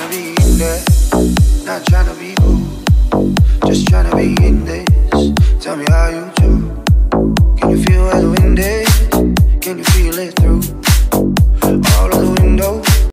tryna be in there, not tryna be cool, just tryna be in this. Tell me how you do. Can you feel where the wind is? Can you feel it through